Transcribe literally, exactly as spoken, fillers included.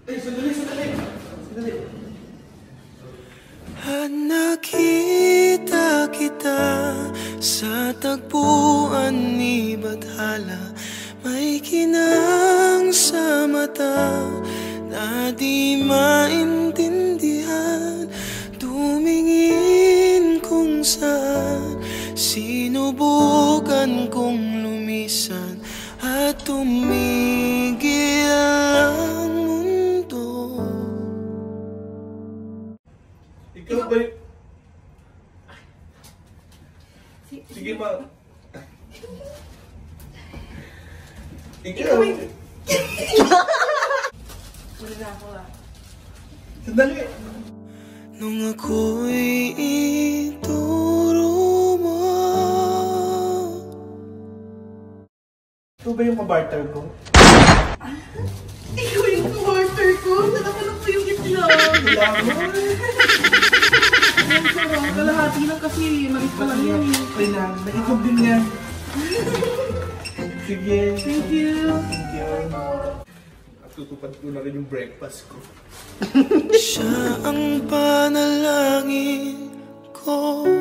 Ay, sandali, sandali. Sandali. At nakita kita sa tagpuan ni Bathala, may kinang sa mata na di maintindihan. Tumingin kung saan, sinubukan kong lumisan at tumigil ang mundo. Ikaw ba y- Sige, ma. Ikaw. Wala na ako ah. Sandali. Nung ako'y ituro mo. Ito ba yung kabarter ko? Ikaw yung quarter ko. Nakakalap ko yung itlog. Wala mo. Ang sarap. Kalahati lang kasi. Malis pa lang yan eh. Ay lang, naikog din yan. Sige. Thank you. Thank you. At tutupad ko na rin yung breakfast ko. Siya ang panalangin ko.